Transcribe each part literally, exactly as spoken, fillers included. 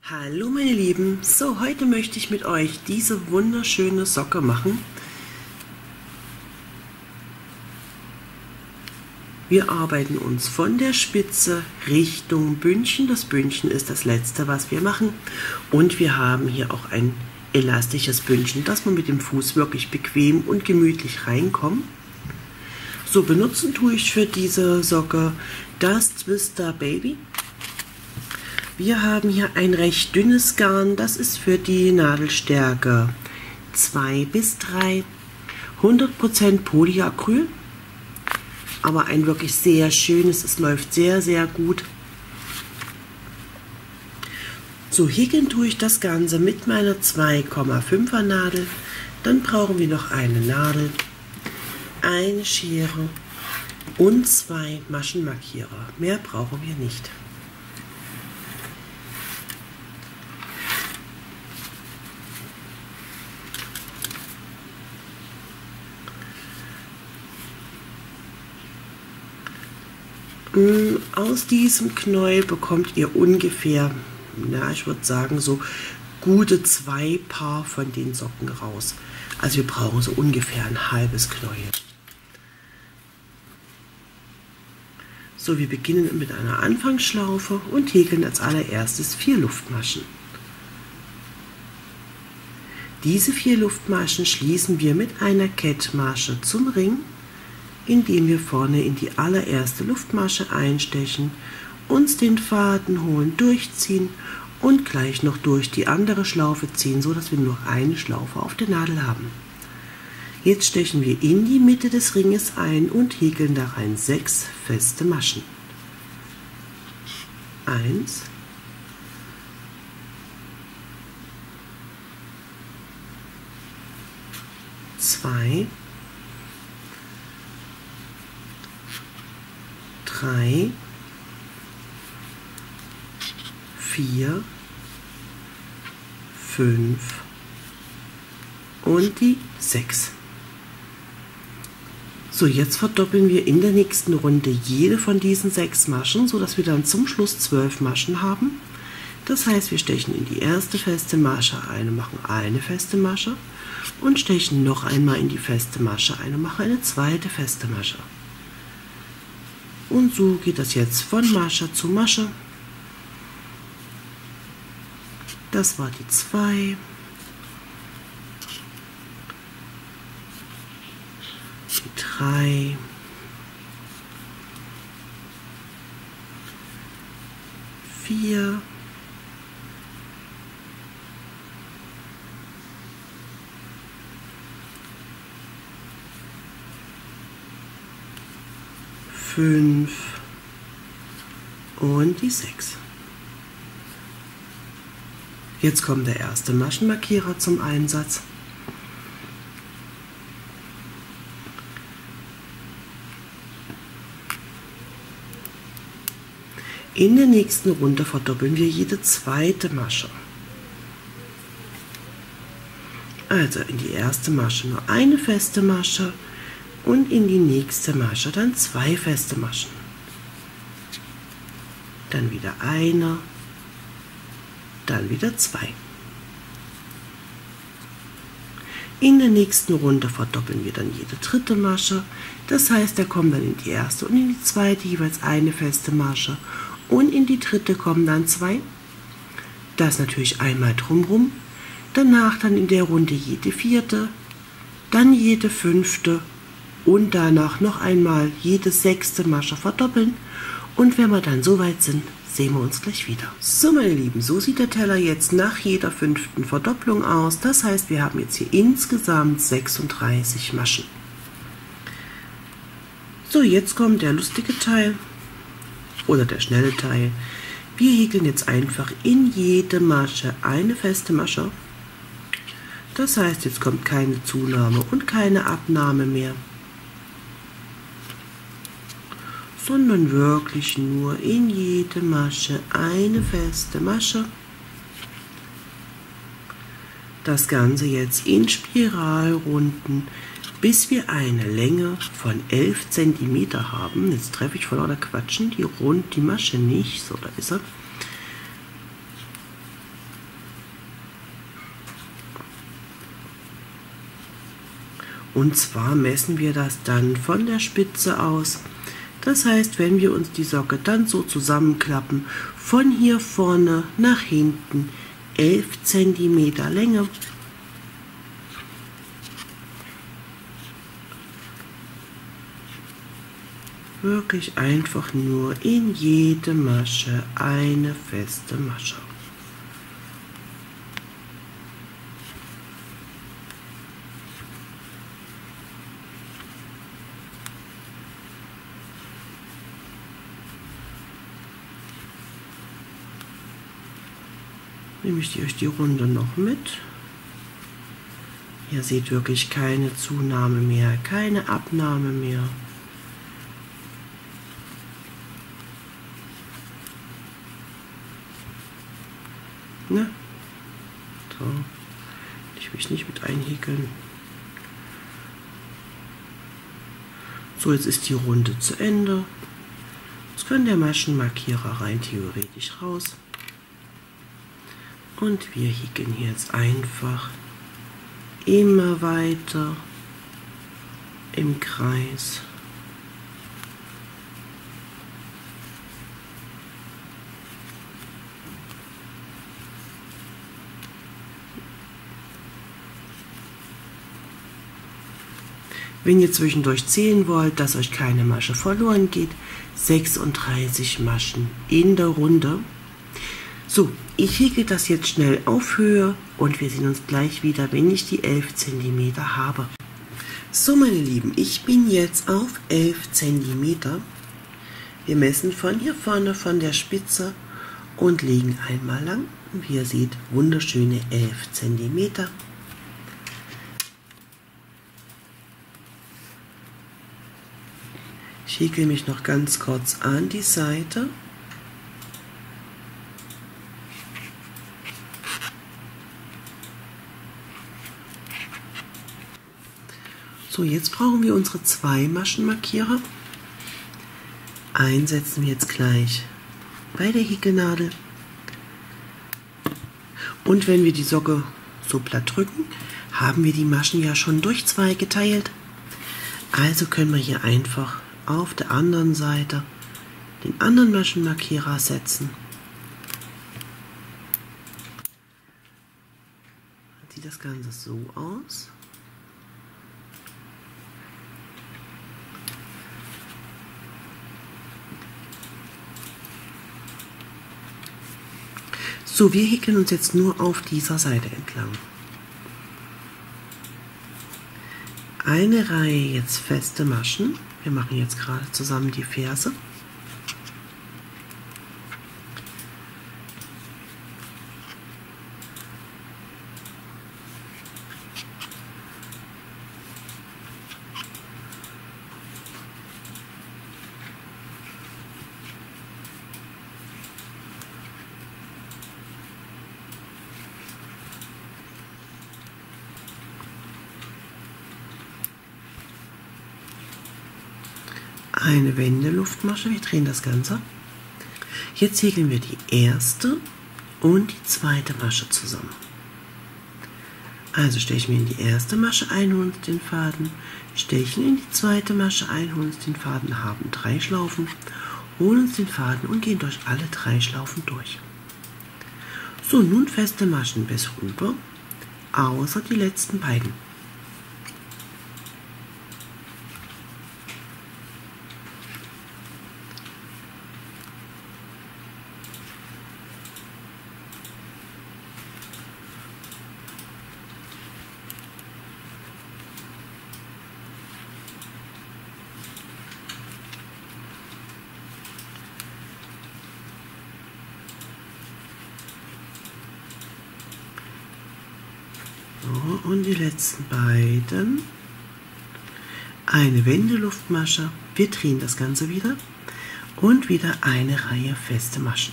Hallo meine Lieben, so heute möchte ich mit euch diese wunderschöne Socke machen. Wir arbeiten uns von der Spitze Richtung Bündchen. Das Bündchen ist das letzte, was wir machen, und wir haben hier auch ein elastisches Bündchen, dass man mit dem Fuß wirklich bequem und gemütlich reinkommt. So, benutzen tue ich für diese Socke das Twister Baby. Wir haben hier ein recht dünnes Garn, das ist für die Nadelstärke zwei bis drei, hundert Prozent Polyacryl, aber ein wirklich sehr schönes, es läuft sehr, sehr gut. So, häkeln tue ich das Ganze mit meiner zwei Komma fünfer Nadel, dann brauchen wir noch eine Nadel, eine Schere und zwei Maschenmarkierer, mehr brauchen wir nicht. Aus diesem Knäuel bekommt ihr ungefähr, na, ich würde sagen, so gute zwei Paar von den Socken raus. Also wir brauchen so ungefähr ein halbes Knäuel. So, wir beginnen mit einer Anfangsschlaufe und häkeln als allererstes vier Luftmaschen. Diese vier Luftmaschen schließen wir mit einer Kettmasche zum Ring, indem wir vorne in die allererste Luftmasche einstechen, uns den Faden holen, durchziehen und gleich noch durch die andere Schlaufe ziehen, so dass wir nur noch eine Schlaufe auf der Nadel haben. Jetzt stechen wir in die Mitte des Ringes ein und häkeln da rein sechs feste Maschen. Eins, zwei, drei, vier, fünf und die sechs. So, jetzt verdoppeln wir in der nächsten Runde jede von diesen sechs Maschen, so dass wir dann zum Schluss zwölf Maschen haben. Das heißt, wir stechen in die erste feste Masche ein und machen eine feste Masche und stechen noch einmal in die feste Masche ein und machen eine zweite feste Masche. Und so geht das jetzt von Masche zu Masche. Das war die zwei. Die drei. Vier. Fünf und die sechs. Jetzt kommt der erste Maschenmarkierer zum Einsatz. In der nächsten Runde verdoppeln wir jede zweite Masche. Also in die erste Masche nur eine feste Masche und in die nächste Masche dann zwei feste Maschen. Dann wieder eine, dann wieder zwei. In der nächsten Runde verdoppeln wir dann jede dritte Masche. Das heißt, da kommen dann in die erste und in die zweite jeweils eine feste Masche und in die dritte kommen dann zwei. Das natürlich einmal drumherum. Danach dann in der Runde jede vierte, dann jede fünfte und danach noch einmal jede sechste Masche verdoppeln, und wenn wir dann soweit sind, sehen wir uns gleich wieder. So meine Lieben, so sieht der Teller jetzt nach jeder fünften Verdopplung aus. Das heißt, wir haben jetzt hier insgesamt sechsunddreißig Maschen. So, jetzt kommt der lustige Teil oder der schnelle Teil. Wir häkeln jetzt einfach in jede Masche eine feste Masche. Das heißt, jetzt kommt keine Zunahme und keine Abnahme mehr, sondern wirklich nur in jede Masche eine feste Masche. Das Ganze jetzt in Spiralrunden, bis wir eine Länge von elf Zentimeter haben. Jetzt treffe ich vor lauter Quatschen die, Rund, die Masche nicht. So, da ist er. Und zwar messen wir das dann von der Spitze aus. Das heißt, wenn wir uns die Socke dann so zusammenklappen, von hier vorne nach hinten elf Zentimeter Länge. Wirklich einfach nur in jede Masche eine feste Masche. Nehme ich euch die Runde noch mit. Ihr seht wirklich keine Zunahme mehr, keine Abnahme mehr. Ne? So, ich will mich nicht mit einhäkeln. So, jetzt ist die Runde zu Ende. Jetzt kann der Maschenmarkierer rein theoretisch raus. Und wir häkeln hier jetzt einfach immer weiter im Kreis. Wenn ihr zwischendurch zählen wollt, dass euch keine Masche verloren geht, sechsunddreißig Maschen in der Runde. So, ich häkel das jetzt schnell auf Höhe und wir sehen uns gleich wieder, wenn ich die elf Zentimeter habe. So, meine Lieben, ich bin jetzt auf elf Zentimeter. Wir messen von hier vorne von der Spitze und legen einmal lang. Wie ihr seht, wunderschöne elf Zentimeter. Ich häkel mich noch ganz kurz an die Seite. So, jetzt brauchen wir unsere zwei Maschenmarkierer. Einsetzen wir jetzt gleich bei der Häkelnadel. Und wenn wir die Socke so platt drücken, haben wir die Maschen ja schon durch zwei geteilt. Also können wir hier einfach auf der anderen Seite den anderen Maschenmarkierer setzen. Dann sieht das Ganze so aus. So, wir häkeln uns jetzt nur auf dieser Seite entlang. Eine Reihe jetzt feste Maschen. Wir machen jetzt gerade zusammen die Ferse. Eine Wendeluftmasche, wir drehen das Ganze. Jetzt häkeln wir die erste und die zweite Masche zusammen. Also stechen wir in die erste Masche ein, holen uns den Faden, stechen in die zweite Masche ein, holen uns den Faden, haben drei Schlaufen, holen uns den Faden und gehen durch alle drei Schlaufen durch. So, nun feste Maschen bis rüber, außer die letzten beiden. So, und die letzten beiden. Eine Wendeluftmasche, wir drehen das Ganze wieder und wieder eine Reihe feste Maschen.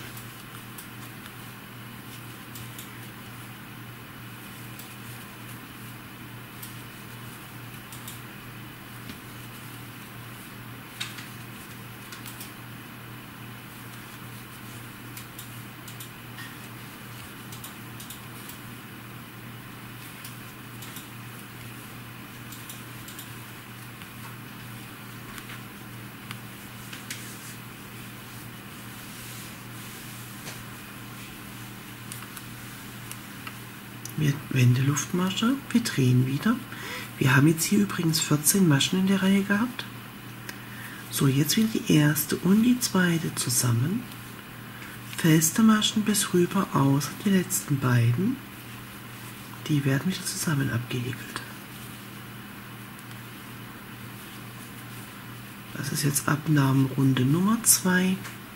Wir Wendeluftmasche, wir drehen wieder. Wir haben jetzt hier übrigens vierzehn Maschen in der Reihe gehabt. So, jetzt wieder die erste und die zweite zusammen. Feste Maschen bis rüber, außer die letzten beiden. Die werden wieder zusammen abgehäkelt. Das ist jetzt Abnahmenrunde Nummer zwei.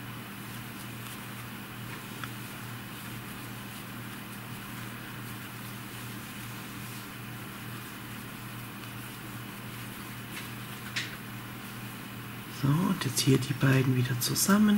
So, und jetzt hier die beiden wieder zusammen.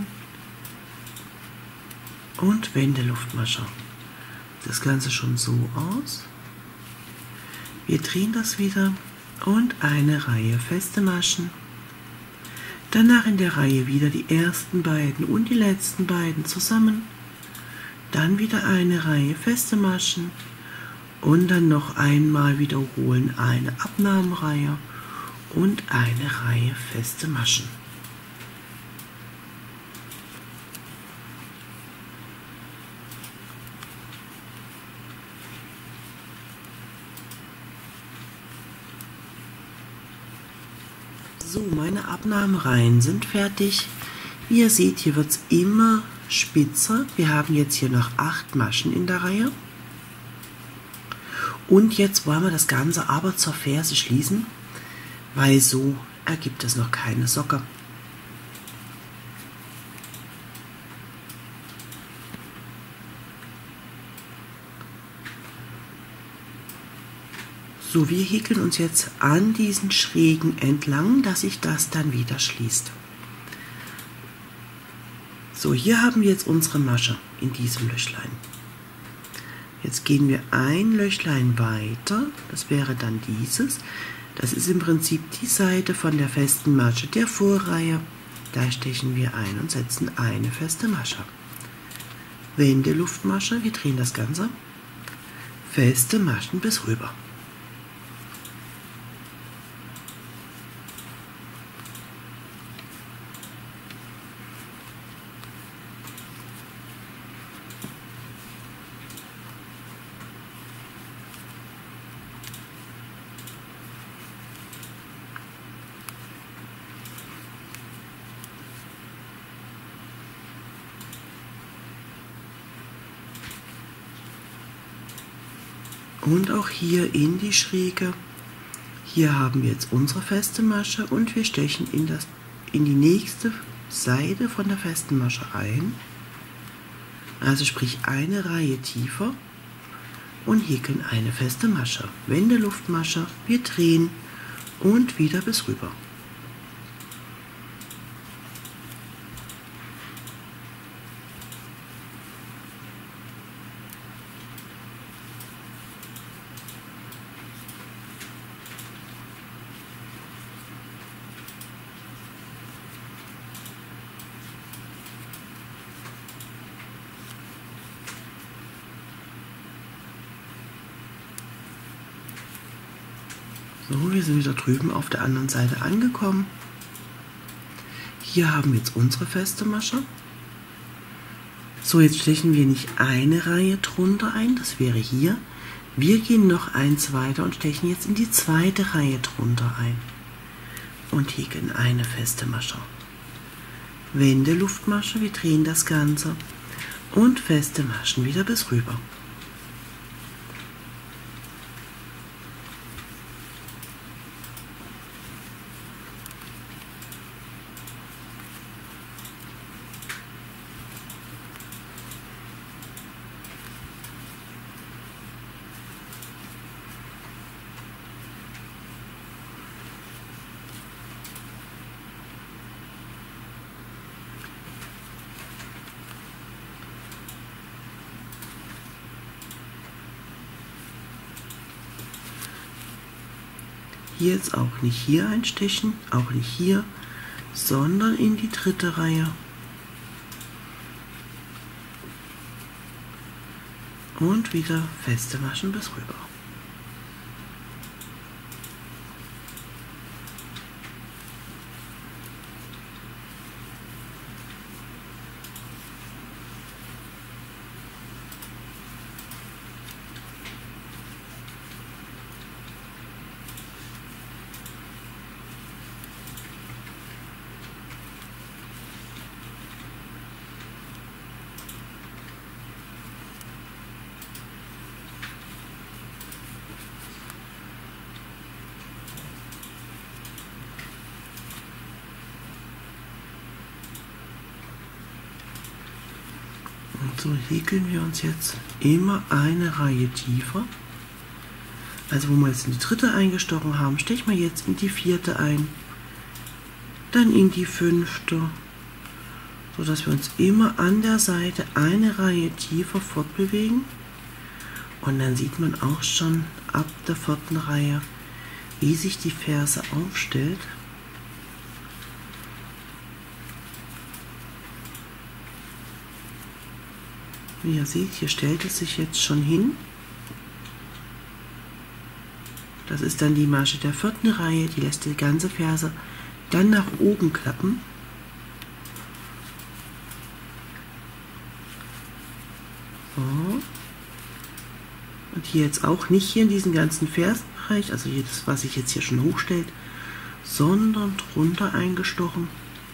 Und Wendeluftmasche. Das Ganze schon so aus. Wir drehen das wieder und eine Reihe feste Maschen. Danach in der Reihe wieder die ersten beiden und die letzten beiden zusammen. Dann wieder eine Reihe feste Maschen und dann noch einmal wiederholen eine Abnahmereihe und eine Reihe feste Maschen. So, meine Abnahmereihen sind fertig. Wie ihr seht, hier wird es immer spitzer. Wir haben jetzt hier noch acht Maschen in der Reihe. Und jetzt wollen wir das Ganze aber zur Ferse schließen, weil so ergibt es noch keine Socke. So, wir häkeln uns jetzt an diesen Schrägen entlang, dass sich das dann wieder schließt. So, hier haben wir jetzt unsere Masche in diesem Löchlein. Jetzt gehen wir ein Löchlein weiter, das wäre dann dieses. Das ist im Prinzip die Seite von der festen Masche der Vorreihe. Da stechen wir ein und setzen eine feste Masche. Wendeluftmasche, wir drehen das Ganze. Feste Maschen bis rüber. Und auch hier in die Schräge. Hier haben wir jetzt unsere feste Masche und wir stechen in, das, in die nächste Seite von der festen Masche ein. Also sprich eine Reihe tiefer und häkeln eine feste Masche. Wendeluftmasche, wir drehen und wieder bis rüber. So, wir sind wieder drüben auf der anderen Seite angekommen. Hier haben wir jetzt unsere feste Masche. So, jetzt stechen wir nicht eine Reihe drunter ein, das wäre hier. Wir gehen noch eins weiter und stechen jetzt in die zweite Reihe drunter ein und häkeln eine feste Masche. Wendeluftmasche, wir drehen das Ganze und feste Maschen wieder bis rüber. Hier jetzt auch nicht hier einstechen, auch nicht hier, sondern in die dritte Reihe. Und wieder feste Maschen bis rüber. So häkeln wir uns jetzt immer eine Reihe tiefer. Also wo wir jetzt in die dritte eingestochen haben, stechen wir jetzt in die vierte ein, dann in die fünfte, so dass wir uns immer an der Seite eine Reihe tiefer fortbewegen. Und dann sieht man auch schon ab der vierten Reihe, wie sich die Ferse aufstellt. Wie ihr seht, hier stellt es sich jetzt schon hin. Das ist dann die Masche der vierten Reihe, die lässt die ganze Ferse dann nach oben klappen. So. Und hier jetzt auch nicht hier in diesen ganzen Fersenbereich, also hier das, was sich jetzt hier schon hochstellt, sondern drunter eingestochen.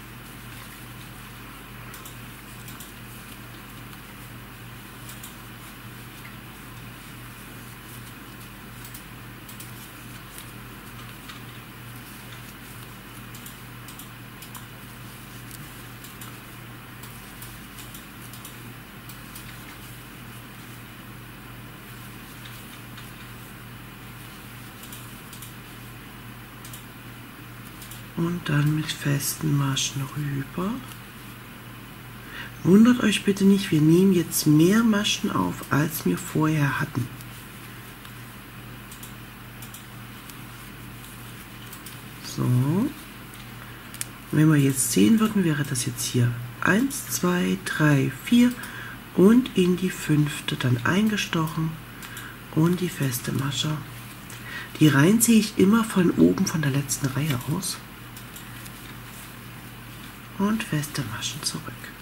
Und dann mit festen Maschen rüber. Wundert euch bitte nicht, wir nehmen jetzt mehr Maschen auf, als wir vorher hatten. So. Wenn wir jetzt sehen würden, wäre das jetzt hier eins, zwei, drei, vier und in die fünfte dann eingestochen und die feste Masche. Die Reihen ziehe ich immer von oben von der letzten Reihe aus. Und feste Maschen zurück.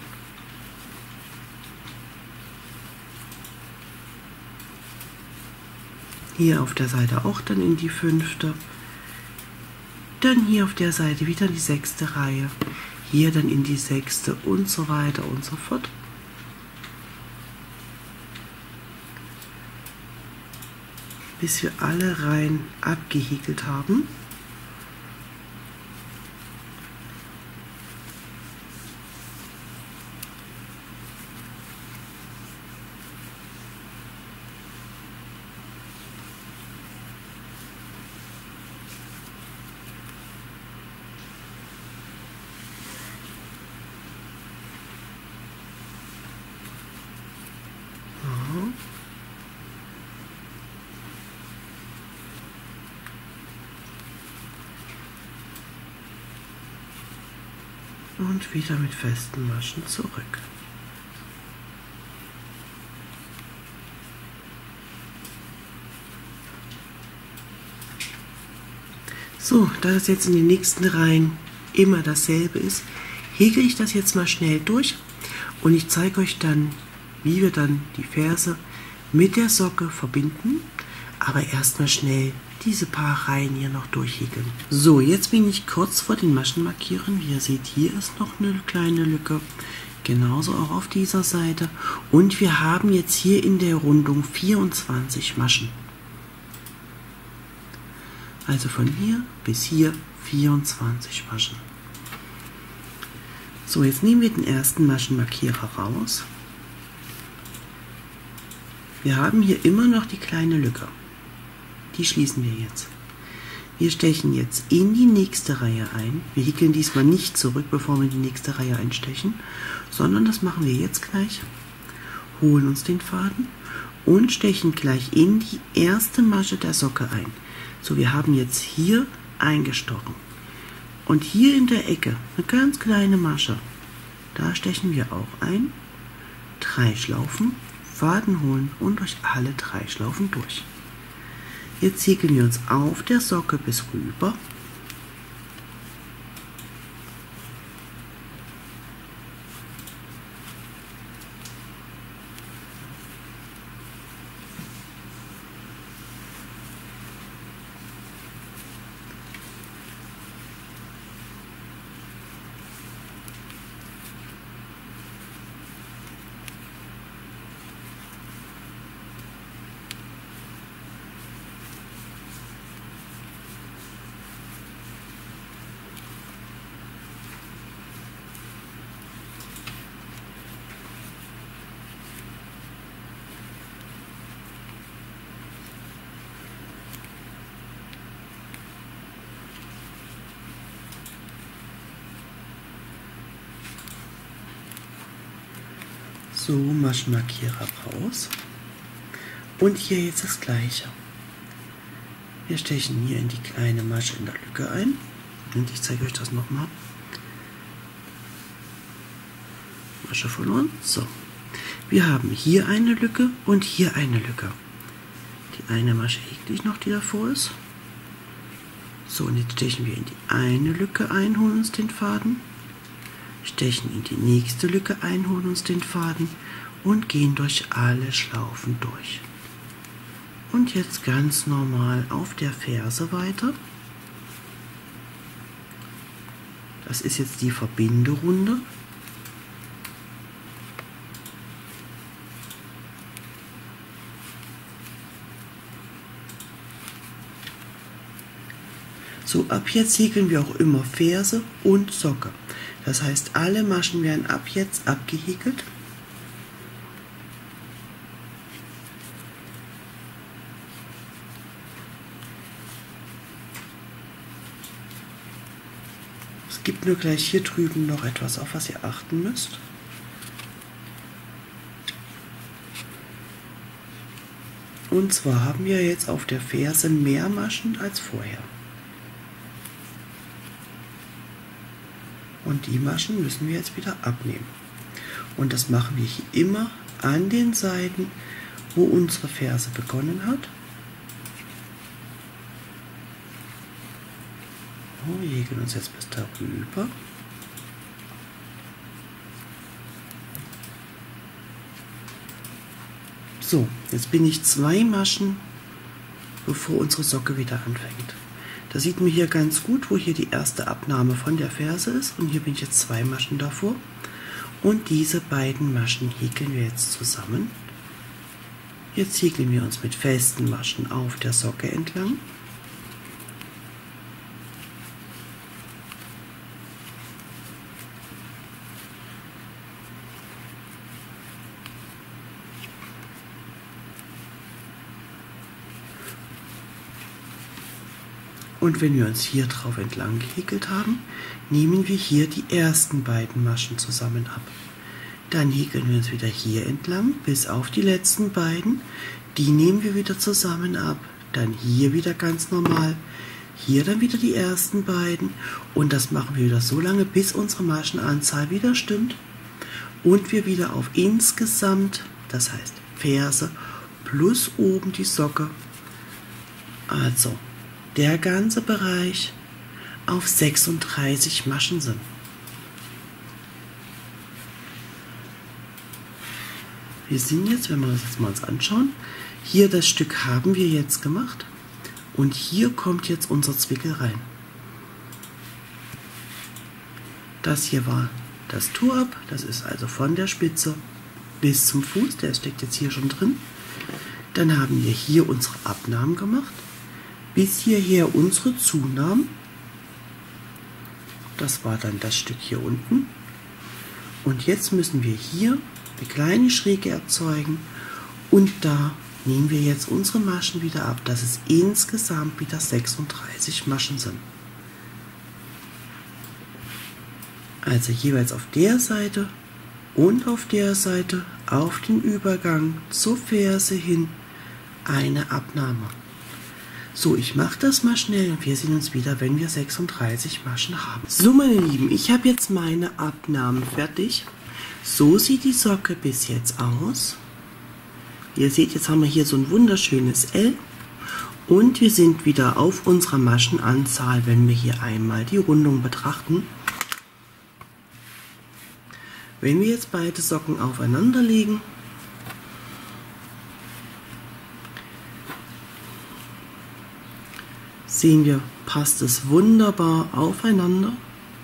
Hier auf der Seite auch dann in die fünfte. Dann hier auf der Seite wieder in die sechste Reihe. Hier dann in die sechste und so weiter und so fort. Bis wir alle Reihen abgehäkelt haben. Und wieder mit festen Maschen zurück. So, da das jetzt in den nächsten Reihen immer dasselbe ist, häkle ich das jetzt mal schnell durch und ich zeige euch dann, wie wir dann die Ferse mit der Socke verbinden, aber erstmal schnell diese paar Reihen hier noch durchhäkeln. So, jetzt bin ich kurz vor den Maschenmarkieren. Wie ihr seht, hier ist noch eine kleine Lücke. Genauso auch auf dieser Seite. Und wir haben jetzt hier in der Rundung vierundzwanzig Maschen. Also von hier bis hier vierundzwanzig Maschen. So, jetzt nehmen wir den ersten Maschenmarkierer raus. Wir haben hier immer noch die kleine Lücke. Die schließen wir jetzt. Wir stechen jetzt in die nächste Reihe ein. Wir häkeln diesmal nicht zurück, bevor wir in die nächste Reihe einstechen, sondern das machen wir jetzt gleich. Holen uns den Faden und stechen gleich in die erste Masche der Socke ein. So, wir haben jetzt hier eingestochen. Und hier in der Ecke eine ganz kleine Masche. Da stechen wir auch ein. Drei Schlaufen, Faden holen und durch alle drei Schlaufen durch. Jetzt häkeln wir uns auf der Socke bis rüber. So, Maschenmarkierer raus. Und hier jetzt das gleiche. Wir stechen hier in die kleine Masche in der Lücke ein. Und ich zeige euch das nochmal. Masche verloren. So. Wir haben hier eine Lücke und hier eine Lücke. Die eine Masche häkle ich noch, die davor ist. So, und jetzt stechen wir in die eine Lücke ein, holen uns den Faden. Stechen in die nächste Lücke ein, holen uns den Faden und gehen durch alle Schlaufen durch. Und jetzt ganz normal auf der Ferse weiter. Das ist jetzt die Verbinderunde. So, ab jetzt häkeln wir auch immer Ferse und Socke. Das heißt, alle Maschen werden ab jetzt abgehäkelt. Es gibt nur gleich hier drüben noch etwas, auf was ihr achten müsst. Und zwar haben wir jetzt auf der Ferse mehr Maschen als vorher. Und die Maschen müssen wir jetzt wieder abnehmen. Und das machen wir hier immer an den Seiten, wo unsere Ferse begonnen hat. Oh, wir häkeln uns jetzt bis darüber. So, jetzt bin ich zwei Maschen, bevor unsere Socke wieder anfängt. Da sieht man hier ganz gut, wo hier die erste Abnahme von der Ferse ist. Und hier bin ich jetzt zwei Maschen davor. Und diese beiden Maschen häkeln wir jetzt zusammen. Jetzt häkeln wir uns mit festen Maschen auf der Socke entlang. Und wenn wir uns hier drauf entlang gehäkelt haben, nehmen wir hier die ersten beiden Maschen zusammen ab. Dann häkeln wir uns wieder hier entlang, bis auf die letzten beiden. Die nehmen wir wieder zusammen ab. Dann hier wieder ganz normal. Hier dann wieder die ersten beiden. Und das machen wir wieder so lange, bis unsere Maschenanzahl wieder stimmt. Und wir wieder auf insgesamt, das heißt Ferse plus oben die Socke. Also der ganze Bereich auf sechsunddreißig Maschen sind. Wir sind jetzt, wenn wir das jetzt mal uns anschauen, hier das Stück haben wir jetzt gemacht und hier kommt jetzt unser Zwickel rein. Das hier war das Tour-Up, das ist also von der Spitze bis zum Fuß, der steckt jetzt hier schon drin. Dann haben wir hier unsere Abnahmen gemacht. Bis hierher unsere Zunahmen. Das war dann das Stück hier unten. Und jetzt müssen wir hier eine kleine Schräge erzeugen. Und da nehmen wir jetzt unsere Maschen wieder ab, dass es insgesamt wieder sechsunddreißig Maschen sind. Also jeweils auf der Seite und auf der Seite auf den Übergang zur Ferse hin eine Abnahme. So, ich mache das mal schnell und wir sehen uns wieder, wenn wir sechsunddreißig Maschen haben. So, meine Lieben, ich habe jetzt meine Abnahmen fertig. So sieht die Socke bis jetzt aus. Ihr seht, jetzt haben wir hier so ein wunderschönes L. Und wir sind wieder auf unserer Maschenanzahl, wenn wir hier einmal die Rundung betrachten. Wenn wir jetzt beide Socken aufeinander legen, sehen wir, passt es wunderbar aufeinander.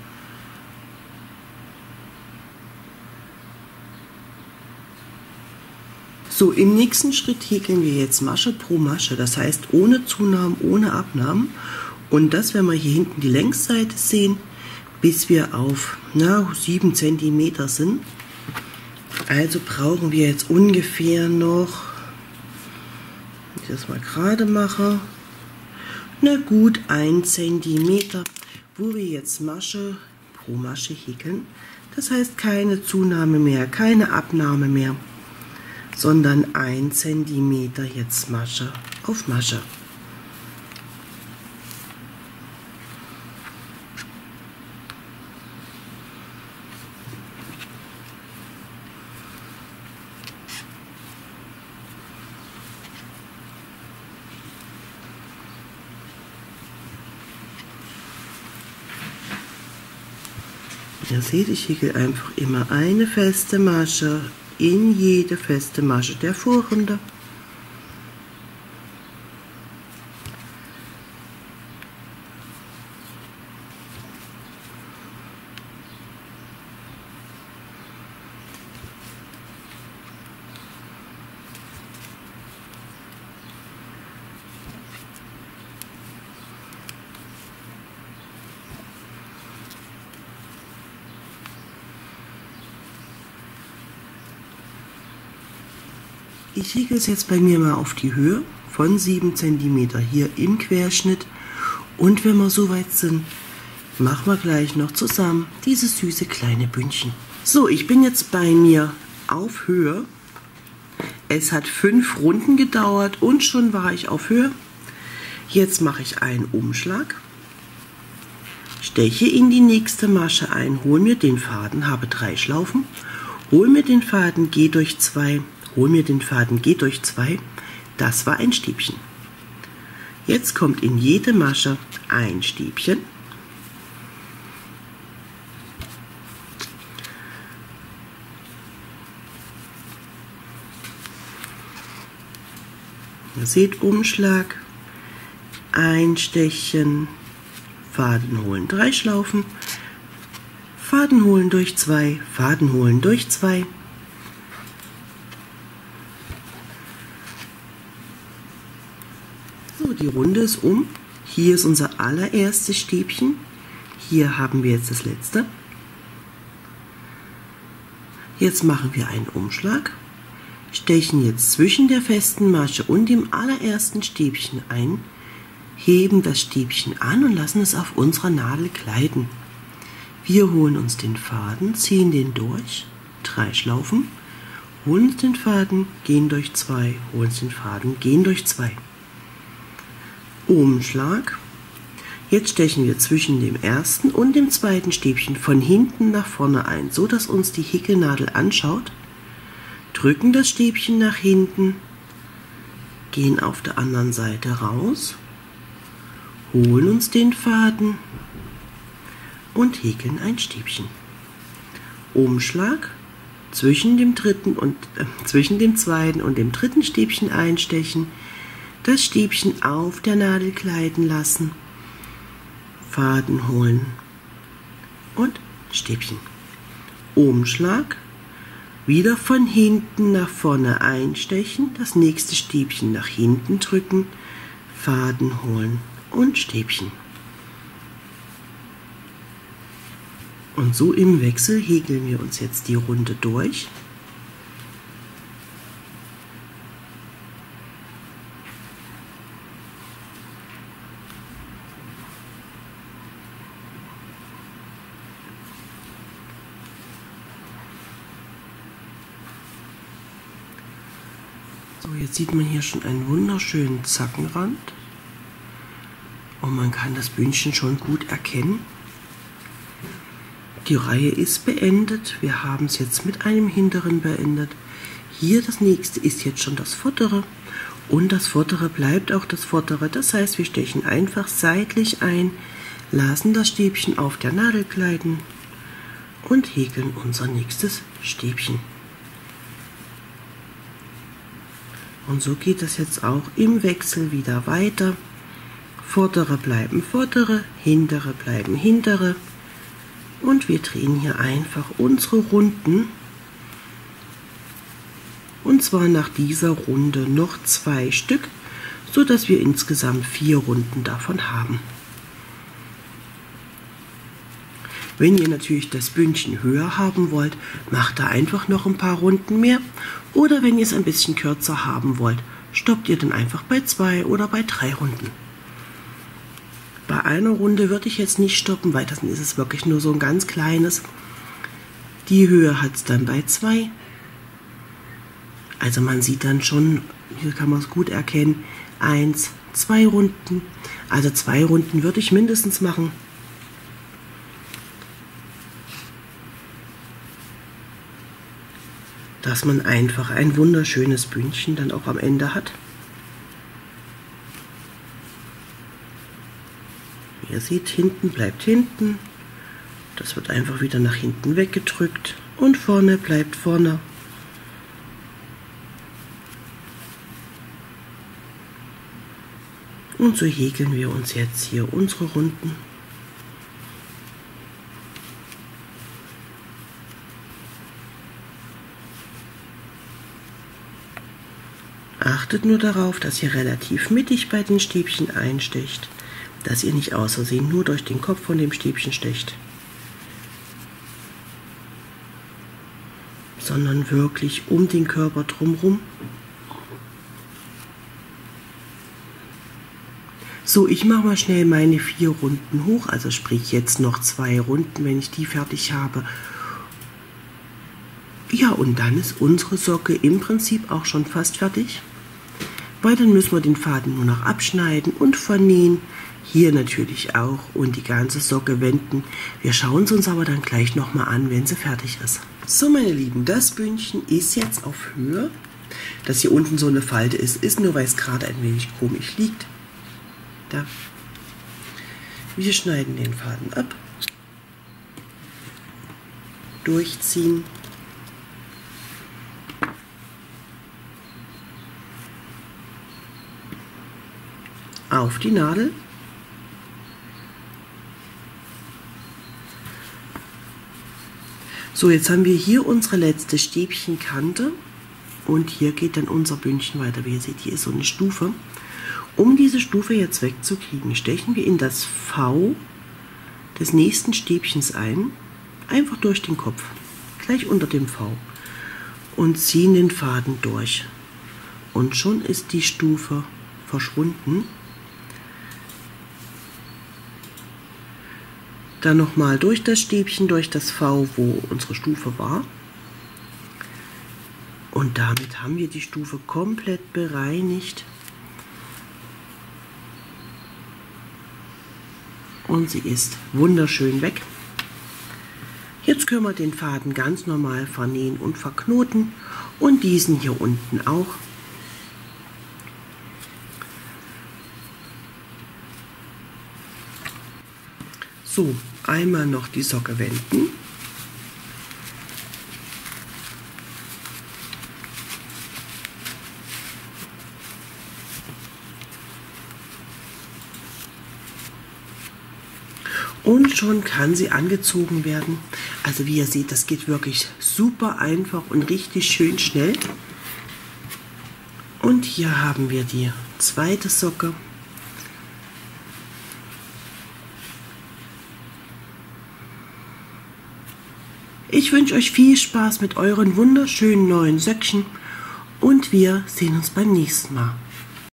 So, im nächsten Schritt häkeln wir jetzt Masche pro Masche, das heißt ohne Zunahmen, ohne Abnahmen. Und das, wenn wir hier hinten die Längsseite sehen, bis wir auf na, sieben Zentimeter sind. Also brauchen wir jetzt ungefähr noch, wenn ich das mal gerade mache, na gut, ein Zentimeter, wo wir jetzt Masche pro Masche häkeln. Das heißt keine Zunahme mehr, keine Abnahme mehr, sondern ein Zentimeter jetzt Masche auf Masche. Ihr seht, ich häkle einfach immer eine feste Masche in jede feste Masche der Vorrunde. Ich häkle es jetzt bei mir mal auf die Höhe von sieben Zentimeter hier im Querschnitt. Und wenn wir soweit sind, machen wir gleich noch zusammen dieses süße kleine Bündchen. So, ich bin jetzt bei mir auf Höhe. Es hat fünf Runden gedauert und schon war ich auf Höhe. Jetzt mache ich einen Umschlag, steche in die nächste Masche ein, hole mir den Faden, habe drei Schlaufen, hole mir den Faden, gehe durch zwei, hol mir den Faden, geht durch zwei, das war ein Stäbchen. Jetzt kommt in jede Masche ein Stäbchen. Ihr seht, Umschlag, einstechen, Faden holen, drei Schlaufen, Faden holen durch zwei, Faden holen durch zwei. So, die Runde ist um. Hier ist unser allererstes Stäbchen. Hier haben wir jetzt das letzte. Jetzt machen wir einen Umschlag, stechen jetzt zwischen der festen Masche und dem allerersten Stäbchen ein, heben das Stäbchen an und lassen es auf unserer Nadel gleiten. Wir holen uns den Faden, ziehen den durch, drei Schlaufen, holen uns den Faden, gehen durch zwei, holen uns den Faden, gehen durch zwei. Umschlag. Jetzt stechen wir zwischen dem ersten und dem zweiten Stäbchen von hinten nach vorne ein, so dass uns die Häkelnadel anschaut. Drücken das Stäbchen nach hinten, gehen auf der anderen Seite raus, holen uns den Faden und häkeln ein Stäbchen. Umschlag, zwischen dem dritten und äh, zwischen dem zweiten und dem dritten Stäbchen einstechen, das Stäbchen auf der Nadel gleiten lassen, Faden holen und Stäbchen. Umschlag, wieder von hinten nach vorne einstechen, das nächste Stäbchen nach hinten drücken, Faden holen und Stäbchen. Und so im Wechsel häkeln wir uns jetzt die Runde durch. So, jetzt sieht man hier schon einen wunderschönen Zackenrand und man kann das Bündchen schon gut erkennen. Die Reihe ist beendet, wir haben es jetzt mit einem hinteren beendet. Hier das nächste ist jetzt schon das vordere und das vordere bleibt auch das vordere. Das heißt, wir stechen einfach seitlich ein, lassen das Stäbchen auf der Nadel gleiten und häkeln unser nächstes Stäbchen. Und so geht es jetzt auch im Wechsel wieder weiter. Vordere bleiben vordere, hintere bleiben hintere. Und wir drehen hier einfach unsere Runden. Und zwar nach dieser Runde noch zwei Stück, so dass wir insgesamt vier Runden davon haben. Wenn ihr natürlich das Bündchen höher haben wollt, macht da einfach noch ein paar Runden mehr. Oder wenn ihr es ein bisschen kürzer haben wollt, stoppt ihr dann einfach bei zwei oder bei drei Runden. Bei einer Runde würde ich jetzt nicht stoppen, weil das ist es wirklich nur so ein ganz kleines. Die Höhe hat es dann bei zwei. Also man sieht dann schon, hier kann man es gut erkennen, eins, zwei Runden. Also zwei Runden würde ich mindestens machen. Dass man einfach ein wunderschönes Bündchen dann auch am Ende hat. Wie ihr seht, hinten bleibt hinten. Das wird einfach wieder nach hinten weggedrückt und vorne bleibt vorne. Und so häkeln wir uns jetzt hier unsere Runden. Achtet nur darauf, dass ihr relativ mittig bei den Stäbchen einstecht, dass ihr nicht aus Versehen nur durch den Kopf von dem Stäbchen stecht, sondern wirklich um den Körper drumherum. So, ich mache mal schnell meine vier Runden hoch, also sprich jetzt noch zwei Runden, wenn ich die fertig habe. Ja, und dann ist unsere Socke im Prinzip auch schon fast fertig, weil dann müssen wir den Faden nur noch abschneiden und vernähen. Hier natürlich auch und die ganze Socke wenden. Wir schauen es uns aber dann gleich nochmal an, wenn sie fertig ist. So, meine Lieben, das Bündchen ist jetzt auf Höhe. Dass hier unten so eine Falte ist, ist nur, weil es gerade ein wenig komisch liegt. Da. Wir schneiden den Faden ab, durchziehen, auf die Nadel, so jetzt haben wir hier unsere letzte Stäbchenkante und hier geht dann unser Bündchen weiter. Wie ihr seht, hier ist so eine Stufe. Um diese Stufe jetzt wegzukriegen, stechen wir in das V des nächsten Stäbchens ein, einfach durch den Kopf, gleich unter dem V, und ziehen den Faden durch. Und schon ist die Stufe verschwunden. Dann nochmal durch das Stäbchen, durch das V, wo unsere Stufe war. Und damit haben wir die Stufe komplett bereinigt. Und sie ist wunderschön weg. Jetzt können wir den Faden ganz normal vernähen und verknoten und diesen hier unten auch. So, einmal noch die Socke wenden. Und schon kann sie angezogen werden. Also wie ihr seht, das geht wirklich super einfach und richtig schön schnell. Und hier haben wir die zweite Socke. Ich wünsche euch viel Spaß mit euren wunderschönen neuen Söckchen und wir sehen uns beim nächsten Mal.